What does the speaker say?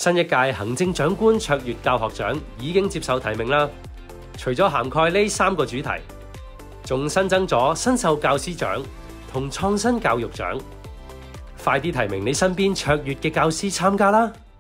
新一屆行政長官卓越教學獎已經接受提名啦。除咗涵蓋呢3個主題，仲新增咗新秀教師獎同創新教育獎。快啲提名你身邊卓越嘅教師參加啦！